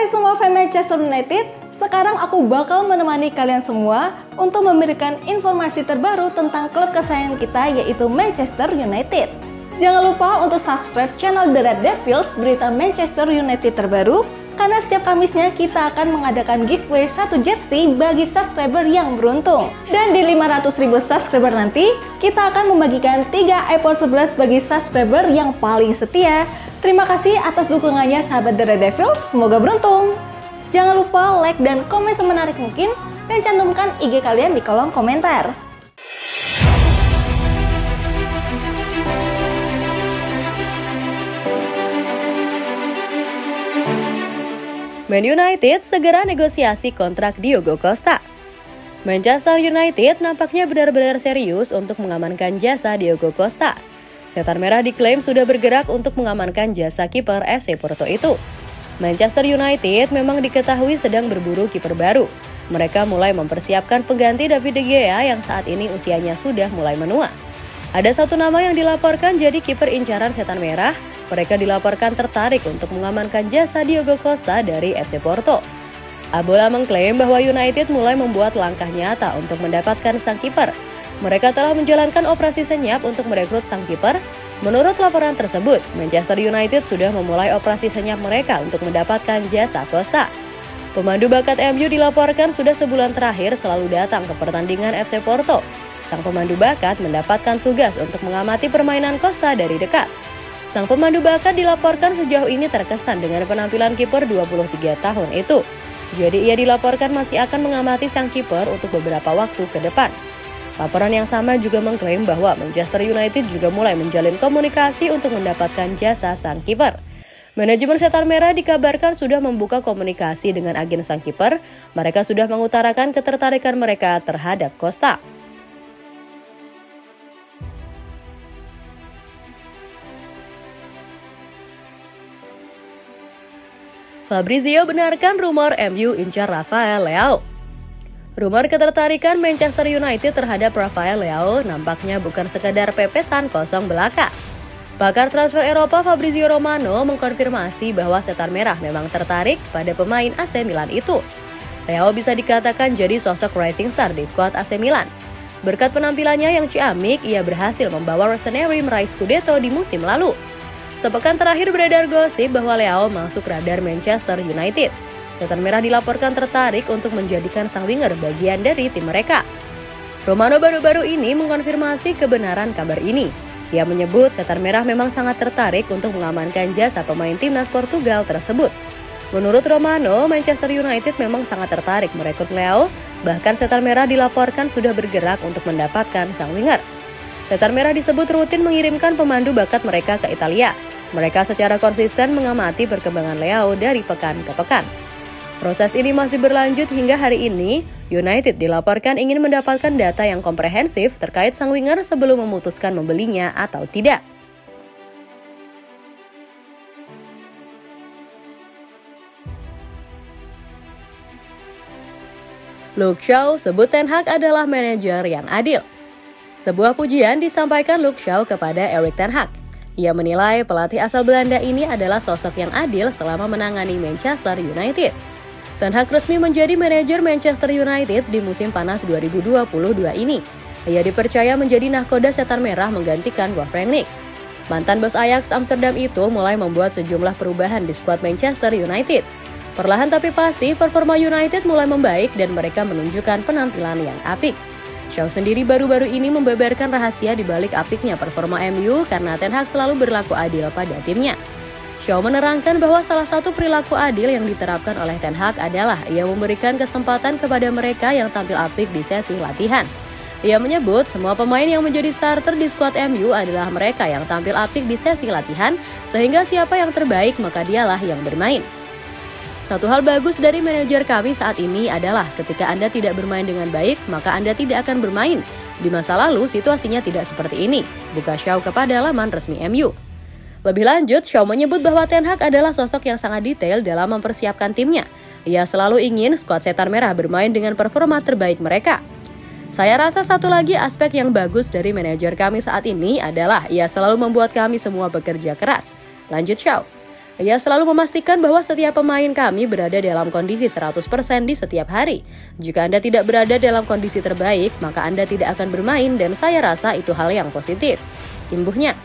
Hai semua fans Manchester United, sekarang aku bakal menemani kalian semua untuk memberikan informasi terbaru tentang klub kesayangan kita yaitu Manchester United. Jangan lupa untuk subscribe channel The Red Devils berita Manchester United terbaru, karena setiap Kamisnya kita akan mengadakan giveaway 1 jersey bagi subscriber yang beruntung. Dan di 500.000 subscriber nanti, kita akan membagikan 3 iPhone 11 bagi subscriber yang paling setia. Terima kasih atas dukungannya sahabat The Red Devils, semoga beruntung. Jangan lupa like dan komen semenarik mungkin, dan cantumkan IG kalian di kolom komentar. Man United segera negosiasi kontrak Diogo Costa. Manchester United nampaknya benar-benar serius untuk mengamankan jasa Diogo Costa. Setan Merah diklaim sudah bergerak untuk mengamankan jasa kiper FC Porto itu. Manchester United memang diketahui sedang berburu kiper baru. Mereka mulai mempersiapkan pengganti David De Gea yang saat ini usianya sudah mulai menua. Ada satu nama yang dilaporkan jadi kiper incaran Setan Merah. Mereka dilaporkan tertarik untuk mengamankan jasa Diogo Costa dari FC Porto. Abola mengklaim bahwa United mulai membuat langkah nyata untuk mendapatkan sang kiper. Mereka telah menjalankan operasi senyap untuk merekrut sang kiper. Menurut laporan tersebut, Manchester United sudah memulai operasi senyap mereka untuk mendapatkan jasa Costa. Pemandu bakat MU dilaporkan sudah sebulan terakhir selalu datang ke pertandingan FC Porto. Sang pemandu bakat mendapatkan tugas untuk mengamati permainan Costa dari dekat. Sang pemandu bakat dilaporkan sejauh ini terkesan dengan penampilan kiper 23 tahun itu. Jadi ia dilaporkan masih akan mengamati sang kiper untuk beberapa waktu ke depan. Laporan yang sama juga mengklaim bahwa Manchester United juga mulai menjalin komunikasi untuk mendapatkan jasa sang kiper. Manajemen Setan Merah dikabarkan sudah membuka komunikasi dengan agen sang kiper. Mereka sudah mengutarakan ketertarikan mereka terhadap Costa. Fabrizio benarkan rumor MU incar Rafael Leao. Rumor ketertarikan Manchester United terhadap Rafael Leao nampaknya bukan sekadar pepesan kosong belaka. Pakar transfer Eropa Fabrizio Romano mengkonfirmasi bahwa Setan Merah memang tertarik pada pemain AC Milan itu. Leao bisa dikatakan jadi sosok rising star di skuad AC Milan. Berkat penampilannya yang ciamik, ia berhasil membawa Rossoneri meraih Scudetto di musim lalu. Sepekan terakhir beredar gosip bahwa Leao masuk radar Manchester United. Setan Merah dilaporkan tertarik untuk menjadikan sang winger bagian dari tim mereka. Romano baru-baru ini mengkonfirmasi kebenaran kabar ini. Ia menyebut Setan Merah memang sangat tertarik untuk mengamankan jasa pemain timnas Portugal tersebut. Menurut Romano, Manchester United memang sangat tertarik merekrut Leao. Bahkan Setan Merah dilaporkan sudah bergerak untuk mendapatkan sang winger. Setan Merah disebut rutin mengirimkan pemandu bakat mereka ke Italia. Mereka secara konsisten mengamati perkembangan Leao dari pekan ke pekan. Proses ini masih berlanjut hingga hari ini. United dilaporkan ingin mendapatkan data yang komprehensif terkait sang winger sebelum memutuskan membelinya atau tidak. Luke Shaw sebut Ten Hag adalah manajer yang adil. Sebuah pujian disampaikan Luke Shaw kepada Erik Ten Hag. Ia menilai pelatih asal Belanda ini adalah sosok yang adil selama menangani Manchester United. Ten Hag resmi menjadi manajer Manchester United di musim panas 2022 ini. Ia dipercaya menjadi nahkoda Setan Merah menggantikan Ralf Rangnick. Mantan bos Ajax Amsterdam itu mulai membuat sejumlah perubahan di skuad Manchester United. Perlahan tapi pasti, performa United mulai membaik dan mereka menunjukkan penampilan yang apik. Shaw sendiri baru-baru ini membeberkan rahasia di balik apiknya performa MU karena Ten Hag selalu berlaku adil pada timnya. Shaw menerangkan bahwa salah satu perilaku adil yang diterapkan oleh Ten Hag adalah ia memberikan kesempatan kepada mereka yang tampil apik di sesi latihan. Ia menyebut semua pemain yang menjadi starter di skuad MU adalah mereka yang tampil apik di sesi latihan, sehingga siapa yang terbaik maka dialah yang bermain. Satu hal bagus dari manajer kami saat ini adalah ketika Anda tidak bermain dengan baik, maka Anda tidak akan bermain. Di masa lalu, situasinya tidak seperti ini, buka Shaw kepada laman resmi MU. Lebih lanjut, Shaw menyebut bahwa Ten Hag adalah sosok yang sangat detail dalam mempersiapkan timnya. Ia selalu ingin skuad Setan Merah bermain dengan performa terbaik mereka. Saya rasa satu lagi aspek yang bagus dari manajer kami saat ini adalah ia selalu membuat kami semua bekerja keras. Lanjut Shaw. Ia selalu memastikan bahwa setiap pemain kami berada dalam kondisi 100% di setiap hari. Jika Anda tidak berada dalam kondisi terbaik, maka Anda tidak akan bermain dan saya rasa itu hal yang positif. Imbuhnya.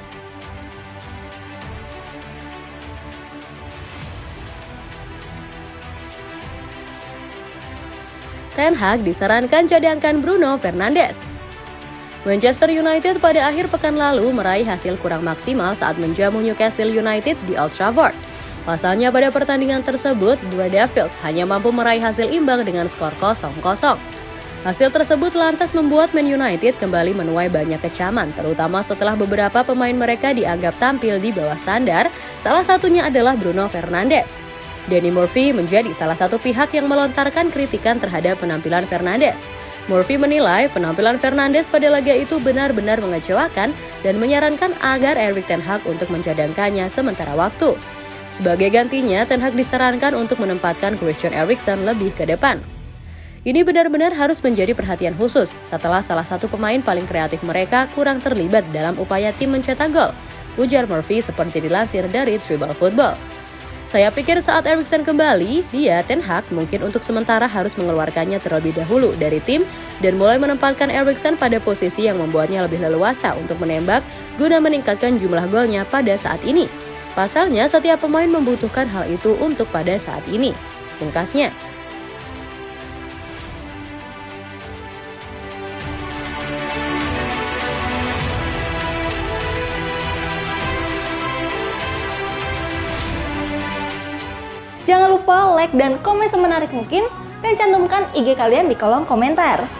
Ten Hag disarankan cadangkan Bruno Fernandes. Manchester United pada akhir pekan lalu meraih hasil kurang maksimal saat menjamu Newcastle United di Old Trafford. Pasalnya pada pertandingan tersebut, Blue Devils hanya mampu meraih hasil imbang dengan skor 0-0. Hasil tersebut lantas membuat Man United kembali menuai banyak kecaman, terutama setelah beberapa pemain mereka dianggap tampil di bawah standar, salah satunya adalah Bruno Fernandes. Danny Murphy menjadi salah satu pihak yang melontarkan kritikan terhadap penampilan Fernandes. Murphy menilai penampilan Fernandes pada laga itu benar-benar mengecewakan dan menyarankan agar Erik ten Hag untuk mencadangkannya sementara waktu. Sebagai gantinya, Ten Hag disarankan untuk menempatkan Christian Eriksen lebih ke depan. Ini benar-benar harus menjadi perhatian khusus setelah salah satu pemain paling kreatif mereka kurang terlibat dalam upaya tim mencetak gol, ujar Murphy seperti dilansir dari Tribal Football. Saya pikir saat Eriksen kembali, Ten Hag mungkin untuk sementara harus mengeluarkannya terlebih dahulu dari tim dan mulai menempatkan Eriksen pada posisi yang membuatnya lebih leluasa untuk menembak guna meningkatkan jumlah golnya pada saat ini. Pasalnya, setiap pemain membutuhkan hal itu untuk pada saat ini, pungkasnya. Jangan lupa like dan komen semenarik mungkin dan cantumkan IG kalian di kolom komentar.